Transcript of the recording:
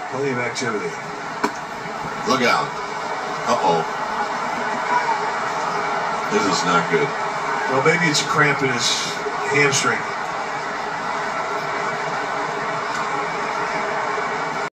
Plenty of activity. Look out. Uh-oh. This is not good. Well, maybe it's a cramp in his hamstring.